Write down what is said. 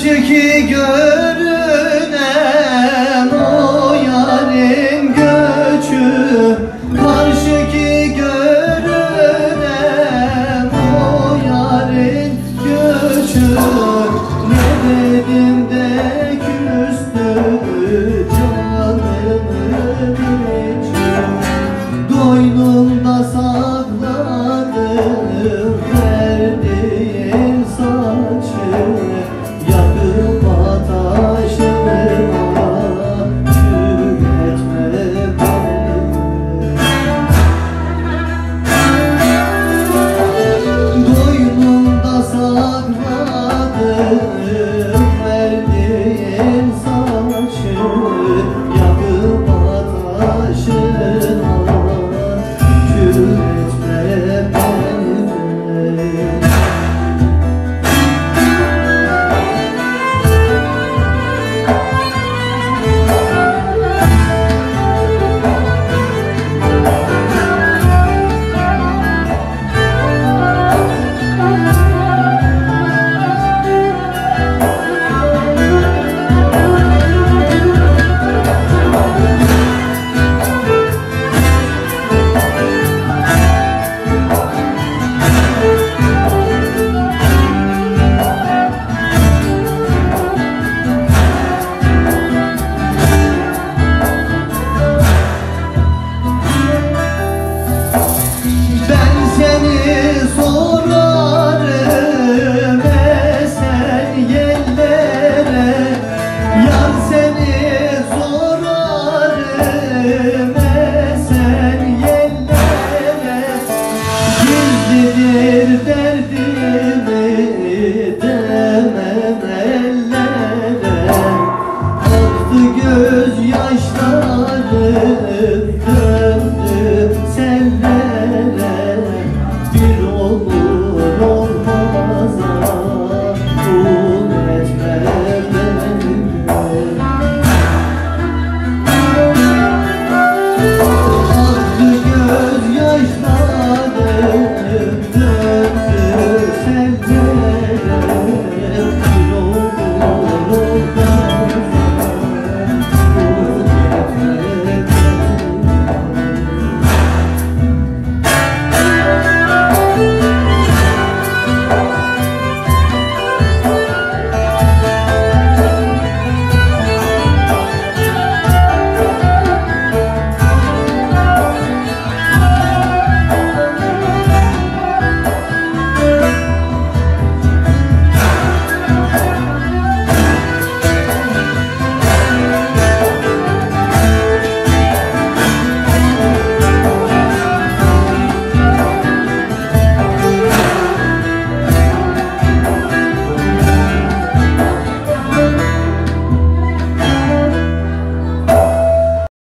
Karşıki görünen o yarın göçü, karşıki görünen o yarın göçü. Ne dedim de küstü canımın içi, doynumda sakladım verdiğin saçı. Yakıp ataşıma kül etme beni. Doynumda sakladım verdiğin saçı. Yakıp ataşıma kül etme beni. Sorarım esen yellere, yar seni sorarım esen yellere. Gizlidir derdimi demem ellere, aktı gözyaşlarım döndü sellere. Bir olur olmaza kul etme beni. Aktı gözyaşlarım döndü sellere. Bir olur